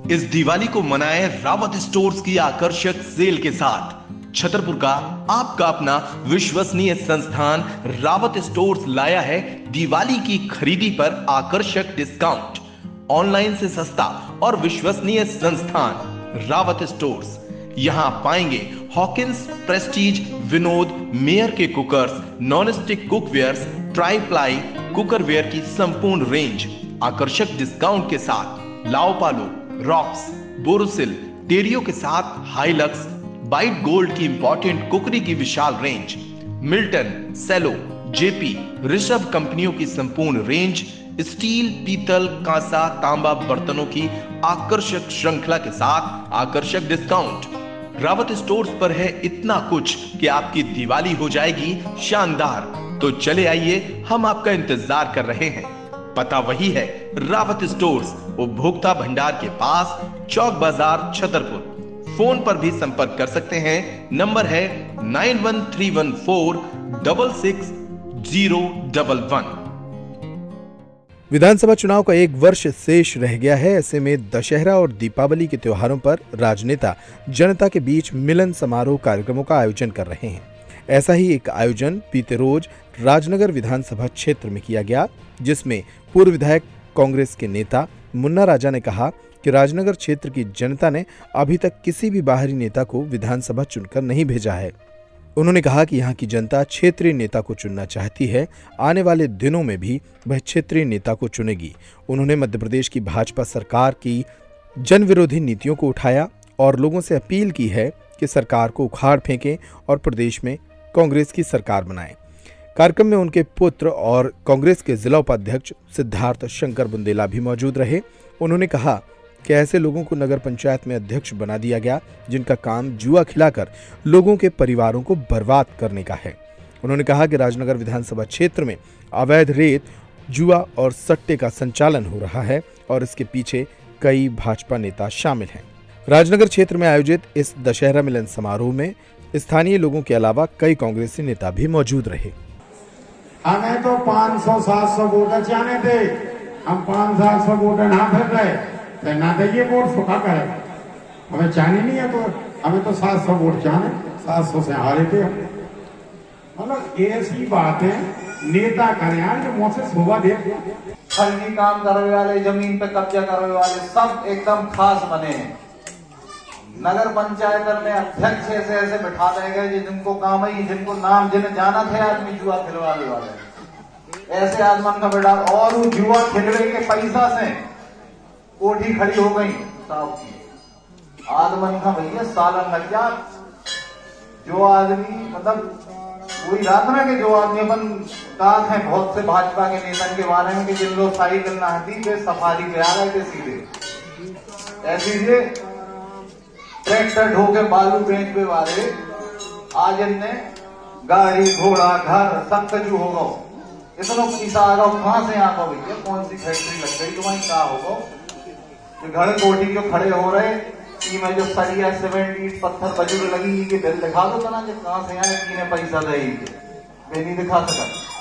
इस दिवाली को मनाएं रावत स्टोर्स की आकर्षक सेल के साथ। छतरपुर का आपका अपना विश्वसनीय संस्थान रावत स्टोर्स लाया है दिवाली की खरीदी पर आकर्षक डिस्काउंट। ऑनलाइन से सस्ता और विश्वसनीय संस्थान रावत स्टोर्स। यहां पाएंगे हॉकिंस, प्रेस्टीज, विनोद, मेयर के cookers, non stick cookwares, tri ply cookware की संपूर्ण रेंज आकर्षक डिस्काउंट के साथ। लाओपालो, रॉक्स, बोरोसिल, टेरियो के साथ हाइलक्स, बाइट गोल्ड की इंपॉर्टेंट कुकरी की विशाल range, Milton, Cello, JP, Rishabh कंपनियों की संपूर्ण रेंज, स्टील, पीतल, कांसा, तांबा बर्तनों की आकर्षक श्रृंखला के साथ आकर्षक डिस्काउंट। रावत स्टोर्स पर है इतना कुछ कि आपकी दिवाली हो जाएगी शानदार। तो चले आइए, हम आपका इंतजार कर रहे हैं। पता वही है, रावत स्टोर्स, उपभोक्ता भंडार के पास, चौक बाजार, छतरपुर। फोन पर भी संपर्क कर सकते हैं। नंबर है 9131466011। विधानसभा चुनाव का एक वर्ष शेष रह गया है। ऐसे में दशहरा और दीपावली के त्योहारों पर राजनेता जनता के बीच मिलन समारोह कार्यक्रमों का आयोजन कर रहे हैं। ऐसा ही एक आयोजन बीते रोज राजनगर विधानसभा क्षेत्र में किया गया, जिसमें पूर्व विधायक कांग्रेस के नेता मुन्ना राजा ने कहा कि राजनगर क्षेत्र की जनता ने अभी तक किसी भी बाहरी नेता को विधानसभा चुनकर नहीं भेजा है। उन्होंने कहा कि यहाँ की जनता क्षेत्रीय नेता को चुनना चाहती है। आने वाले दिनों में भी वह क्षेत्रीय नेता को चुनेगी। उन्होंने मध्य प्रदेश की भाजपा सरकार की जन विरोधी नीतियों को उठाया और लोगों से अपील की है कि सरकार को उखाड़ फेंकें और प्रदेश में कांग्रेस की सरकार बनाएं। कार्यक्रम में उनके पुत्र और कांग्रेस के जिला उपाध्यक्ष सिद्धार्थ शंकर बुंदेला भी मौजूद रहे। उन्होंने कहा कि ऐसे लोगों को नगर पंचायत में अध्यक्ष बना दिया गया जिनका काम जुआ खिलाकर लोगों के परिवारों को बर्बाद करने का है। उन्होंने कहा कि राजनगर विधानसभा क्षेत्र में अवैध रेत, जुआ और सट्टे का संचालन हो रहा है और इसके पीछे कई भाजपा नेता शामिल हैं। राजनगर क्षेत्र में आयोजित इस दशहरा मिलन समारोह में स्थानीय लोगों के अलावा कई कांग्रेसी नेता भी मौजूद रहे। हमें तो 500-700 वोटर चाहने थे, हम 500-700 वोटर ना फिर रहे तो ना देंगे वोट सुखा करे। हमें चाहनी नहीं है, तो हमें तो 700 वोट चाहने, 700 से हारे थे। मतलब ऐसी बात है, नेता करें यार जो मुझसे शोभा दे। खरीदी काम करने वाले, जमीन पे कब्जा करने वाले सब एकदम खास बने हैं। नगर पंचायत में अध्यक्ष ऐसे बिठा देंगे जिनको काम है, जिनको नाम जिन्हें जाना थे आदमी जुआ खिलवाने वाले, ऐसे आदमन का बेटा। और वो जुआ खिलवे के पैसा से कोठी खड़ी हो गई साहब की आदमन का भैया सालन लग जा। जो आदमी मतलब वही रात में के जो आदमी अपन कहा है बहुत से भाजपा के नेता के बारे में कि जिन लोग साइकिल ना आती वे सफारी पे आ रहे थे सीधे, ऐसे ट्रैक्टर ढोके बालू बेच पे वाले आज इनने गाड़ी घोड़ा घर सब कजू हो गो। इतना पैसा आ गया, कहां से आ गया भैया? कौन सी फैक्ट्री लग गई तुम्हारी? क्या होगा घर कोठी जो खड़े हो रहे कि मैं जो सरिया सीमेंट ईट पत्थर बजूर लगी कि बिल दिखा दो तना, कहां से आए कि पैसा दे नहीं दिखा सका।